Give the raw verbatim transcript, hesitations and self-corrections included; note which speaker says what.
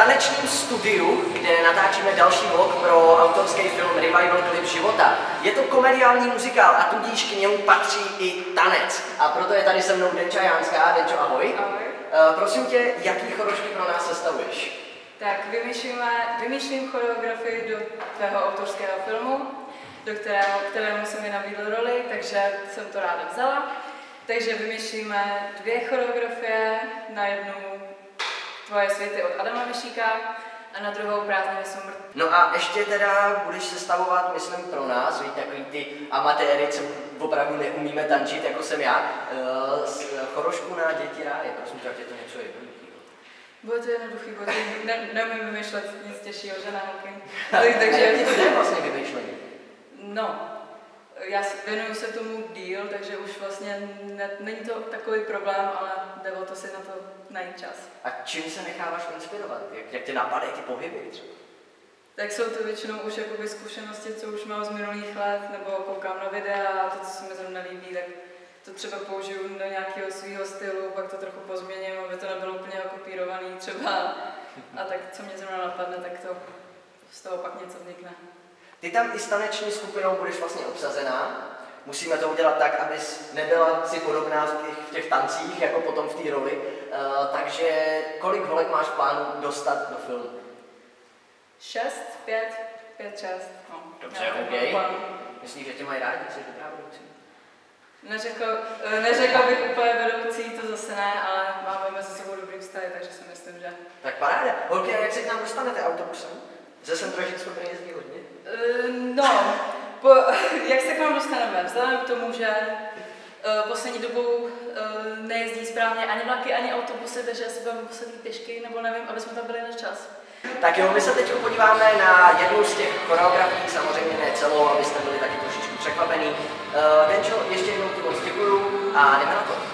Speaker 1: tanečním studiu, kde natáčíme další vlog pro autorský film Revival Klip života. Je to komediální muzikál a tudíž k němu patří i tanec. A proto je tady se mnou Denča Jánská. Denčo, ahoj.
Speaker 2: Ahoj.
Speaker 1: Uh, prosím tě, jaký choreografy pro nás sestavuješ?
Speaker 2: Tak vymýšlíme, vymýšlím choreografii do tvého autorského filmu, do kterého, kterému jsem mi nabídl roli, takže jsem to ráda vzala. Takže vymýšlíme dvě choreografie, na jednu Tvoje světy od Adama Myšíka a na druhou Prázdniny jsou mrtvé.
Speaker 1: No a ještě teda budeš sestavovat, myslím, pro nás, víš, takový ty amatéry, co opravdu neumíme tančit, jako jsem já, uh, chorošku na děti ráje, prosím tě, je to něco jednoduchého.
Speaker 2: Bude to jednoduchý, bude to ne, neumím vymýšlet nic těžšího, že ne, holky.
Speaker 1: Takže jak ti to jde vlastně vymýšlení?
Speaker 2: No, já věnuju se tomu díl, takže už vlastně ne, není to takový problém, ale jde o to si na to najít čas.
Speaker 1: A čím se necháváš inspirovat? Jak, jak tě napadají ty pohyby třeba?
Speaker 2: Tak jsou to většinou už jakoby zkušenosti, co už mám z minulých let, nebo koukám na videa a to, co se mi zrovna líbí, tak to třeba použiju do nějakého svého stylu, pak to trochu pozměním, aby to nebylo úplně okopírovaný třeba. A tak, co mě zrovna napadne, tak to z toho pak něco vznikne.
Speaker 1: Ty tam i s taneční skupinou budeš vlastně obsazená. Musíme to udělat tak, abys nebyla si podobná v těch, v těch tancích, jako potom v té roli. Uh, takže kolik holek máš v plánu dostat do filmu?
Speaker 2: Šest, pět, pět, šest. No,
Speaker 1: dobře, OK. Myslíš, že tě mají rádi, jsi dobrá vedoucí?
Speaker 2: Neřekl, neřekl bych úplně vedoucí, to zase ne, ale máme mezi sebou dobrý vztahy, takže si myslím, že...
Speaker 1: Tak paráda. Holky, a jak se k nám dostanete autobusem? Ze Centrožicko tady jezdí hodně?
Speaker 2: Uh, no, po, jak se k nám dostaneme? Vzhledem k tomu, že uh, poslední dobou uh, nejezdí správně ani vlaky, ani autobusy, takže asi budeme muset jít pěšky, nebo nevím, aby jsme tam byli na čas. Tak
Speaker 1: jo, my se teď podíváme na jednu z těch choreografií, samozřejmě ne celou, abyste byli taky trošičku překvapení. Uh, Denčo, ještě jednou ti moc děkuju a jdeme na to.